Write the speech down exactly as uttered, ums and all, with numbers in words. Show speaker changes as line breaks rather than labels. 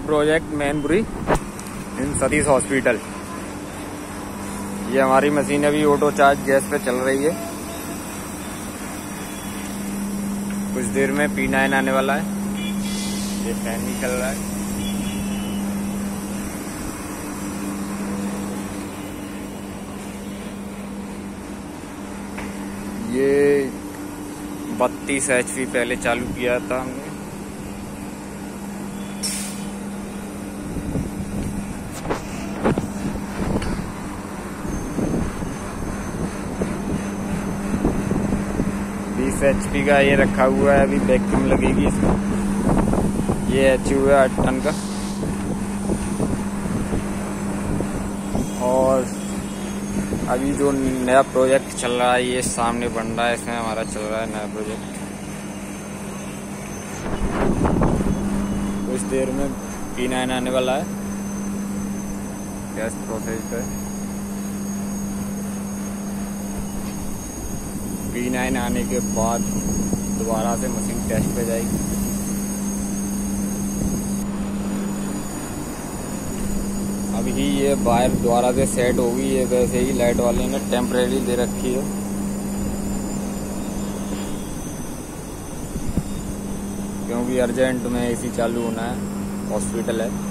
Project Mainpuri in Satish hospital. ये हमारी machine अभी ऑटो चार्ज गैस पे चल रही है। कुछ देर में पी नाइन आने वाला है। ये फैन भी चल रहा है। ये बत्तीस एच पी पहले चालू किया था हमने। बीस एच पी का ये रखा हुआ है। अभी वैक्यूम लगेगी इसमें। ये एच यू है आठ टन का। और अभी जो नया प्रोजेक्ट चल रहा है ये सामने बन रहा है। इसमें हमारा चल रहा है नया प्रोजेक्ट। कुछ देर में पी नाइन आने वाला है। गैस प्रोसेस पे पी नाइन आने के बाद दोबारा से मशीन टेस्ट पे जाएगी। अभी ये वायर द्वारा से सेट होगी। ये वैसे ही लाइट वाले ने टेम्परेरी दे रखी है। क्योंकि अर्जेंट में एसी चालू होना है। हॉस्पिटल है।